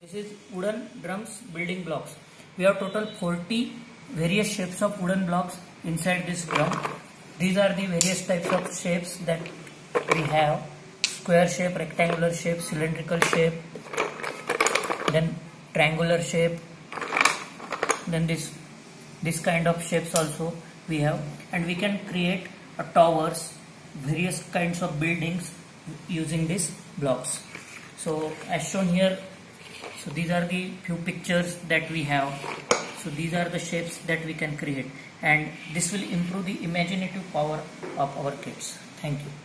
This is wooden drums building blocks. We have total 40 various shapes of wooden blocks inside this drum. These are the various types of shapes that we have: square shape, rectangular shape, cylindrical shape, then triangular shape, then this kind of shapes also we have, and we can create towers, various kinds of buildings using these blocks. So as shown here, so these are the few pictures that we have. So these are the shapes that we can create, and this will improve the imaginative power of our kids. Thank you.